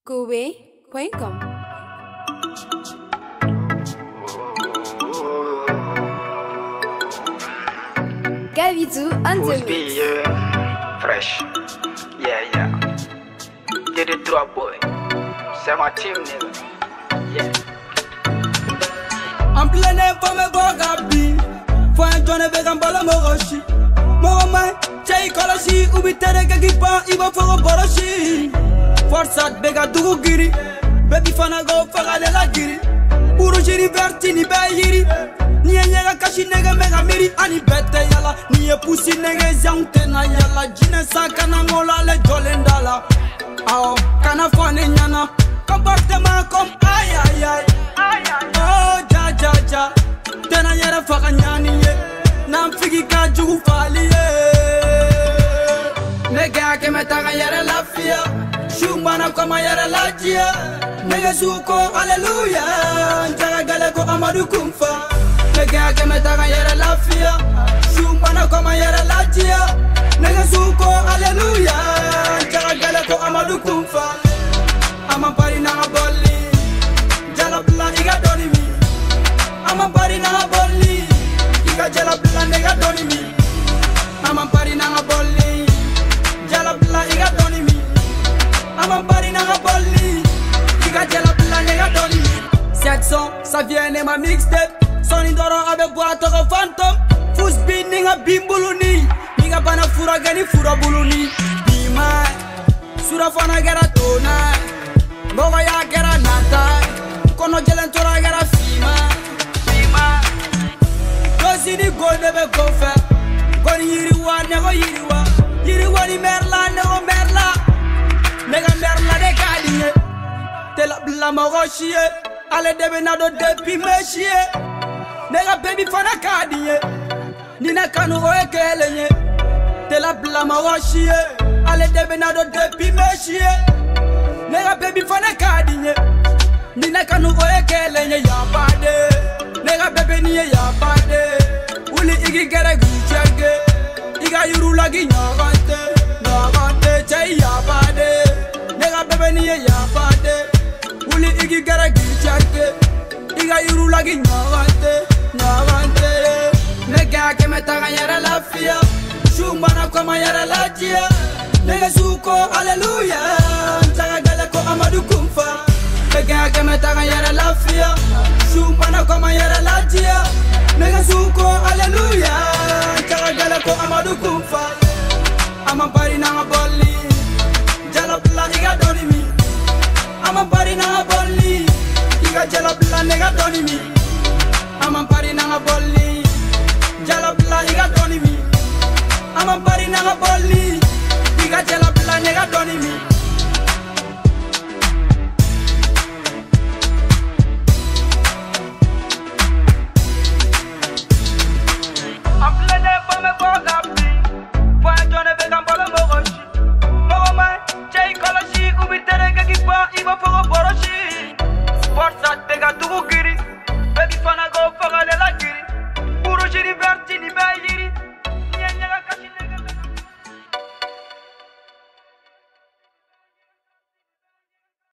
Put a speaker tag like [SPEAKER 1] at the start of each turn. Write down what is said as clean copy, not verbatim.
[SPEAKER 1] Kobe.com. Gavidou on the mix.
[SPEAKER 2] Fresh. Yeah. Get it drop, boy. C'est ma team, nigga. Yeah.
[SPEAKER 3] I'm playing for me bogabi. For un journée avec un ballon moroshi. Moromai, Jay Kolashi, Ubitere Gagipa, Iba for a boroshi. Forsat Bega Dugiri. Baby Fana go for a la giri. Urujiri Vertini Bayiri. Nienga kashi nega mega miri ani bete yala. Nie pussy nega zantena yala. Jine sakana ngola le jolendala. Ao, kana fone nyana. Comportement comme aïe. Oh, ja. Tena yere faka nyani ye. Nam figi ka jugu fali ye. Nega ke metaka yere la fia. Shumana koma yere la jia. Nega suko hallelujah. Njaga gale ko amadu kumfa. Nega ke metaka yere la fia. Shumana koma yere la jia. Nega suko hallelujah. Njaga gale ko amadu kumfa. Ama pari na bolli. Jala bla iga doni mi. Ama pari na bolli. Iga jala bla nega doni mi. Ama pari na bolli. Jala bla iga doni mi. Ama pari na bolli. Iga jala bla nega doni mi. Cette son, ça vient de ma mixtape. Son indoro avec boîte au fantôme. Fous binning a bimbuluni. Niga bana fura gani fura buluni. Bima. Sura fana gara tona. Moga ya gara nata. Kono jelen tora gara fima. Gosi ni go nebe go fe. Goni yiriwa nego yiriwa. Yiriwa ni merla nego merla. Nega merla de kadinye. Tela bla mogo shie. Ale debe na do depi me shie. Nega baby fana kadinye. Nina kanu oe kelenye. Tela bla mogo shie. Ale debe na do depi me shie. Nega baby fana kadinye. Nina kanu oe kelenye ya bade. Nega baby niye ya bade. Uli igi gere guchage. Iga yuru lagi nyagante chay ya bade. Nega baby niye ya bade. Uli igi gere guchage. Iga yuru lagi nyagante. Nega ke metaka yere la fia. Shumbana koma yere la jia. Nega suko hallelujah. Njaga gale ko amadu kumfa. Nega ke metaka yere la fia. Shumbana koma yere la jia. Nega suko hallelujah. Njaga gale ko amadu kumfa. Ama pari na bolli. Jala bla iga doni mi. Ama pari na bolli. Iga jala bla nega doni mi. Ama pari na bolli. Jala bla iga doni mi. Ama pari na bolli. Iga jala bla nega doni mi. I'm playing for me bogabi. For un journée avec un ballon moroshi. Moromai, Jay Kolashi, Ubitere Gagipa, Iba for a